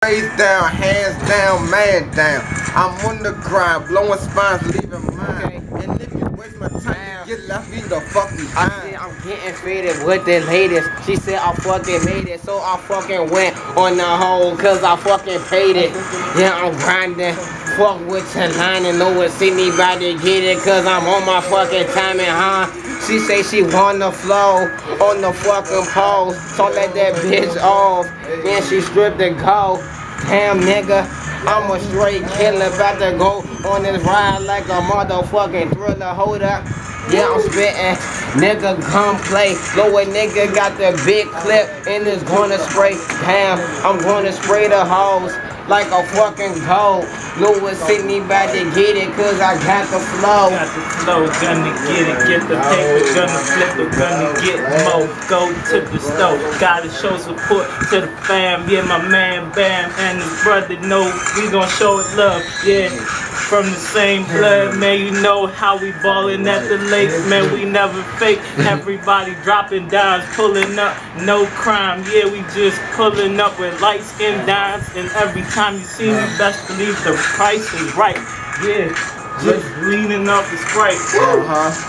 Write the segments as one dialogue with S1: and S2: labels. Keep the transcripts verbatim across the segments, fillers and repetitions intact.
S1: Face down, hands down, man down. I'm on the grind, blowing spines, leaving mine. Okay. And if you waste my time, you get left me the fuck behind.
S2: I said I'm getting faded with the latest. She said I fucking made it, so I fucking went on the hole, cause I fucking paid it. Yeah, I'm grinding. Fuck with your line and no one see me about to get it, cause I'm on my fucking timing, huh? She say she wanna flow on the fucking pole, so let that bitch off. Then she stripped and go. Damn nigga, I'm a straight killer, about to go on this ride like a motherfucking thriller. Hold up, yeah I'm spitting, nigga come play. Lower nigga got the big clip and it's gonna spray. Damn, I'm gonna spray the hose like a fucking gold. Louis Sydney about to get it, cause I got the flow.
S3: Got the flow, gonna get it, get the paper, gonna flip it, gonna get more. Go to the stove, gotta show support to the fam. Yeah, my man Bam and his brother know we gon' show it love. Yeah, from the same blood, man, you know how we ballin' at the lake, man, we never fake. Everybody dropping dimes, pulling up, no crime. Yeah, we just pulling up with light skin dimes, and every time you see me, best believe the price is right. Yeah, just leaning off the Sprite.
S1: Uh-huh.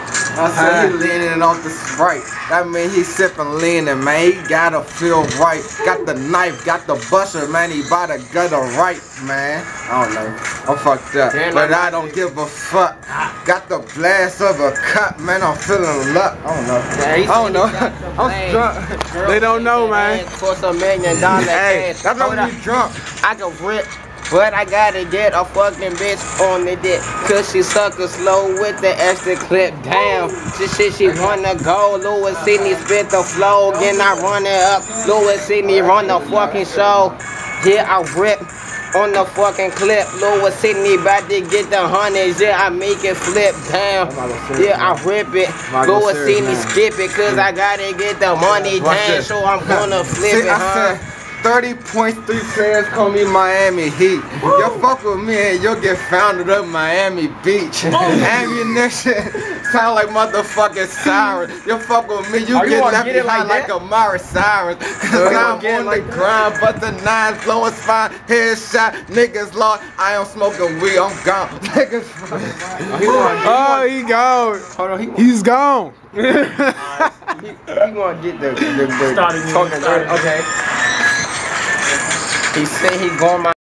S1: I said he leaning off the Sprite. That mean he sipping leaning, man. He gotta feel right. Got the knife, got the buster, man. He bout to get a right, man. I don't know. I'm fucked up, but I don't give a fuck. Got the blast of a cut, man. I'm feeling luck. I don't know. I don't know. I'm drunk. They don't know, man.
S2: For some million dollar
S1: Hey,
S2: cash.
S1: that's when you drunk.
S2: I can rip, but I gotta get a fucking bitch on the dick, cause she sucker slow with the extra clip. Damn, she shit she wanna go. Louis Sydney spit the flow, then I run it up. Louis Sydney run the fucking show. Yeah, I rip on the fucking clip. Louis Sydney about to get the hundreds. Yeah, I make it flip. Damn, yeah, I rip it. Louis Sydney skip it, cause I gotta get the money. Damn, so I'm gonna flip it, huh?
S1: thirty points, three players call me Miami Heat. You fuck with me and you'll get founded up Miami Beach. Ammunition sound like motherfucking Cyrus. You fuck with me, you
S2: Are
S1: get
S2: you
S1: left
S2: get
S1: behind like, like a Mara Cyrus. Cause I'm on like the grind, but the nines blowing spine, headshot, niggas lost. I am smoking weed, I'm gone. Niggas.
S4: Oh, he gone.
S2: Hold on, he,
S4: He's gone.
S2: he, he gonna get the, the, the
S3: Started
S2: talking.
S3: started.
S2: Okay. He said he going my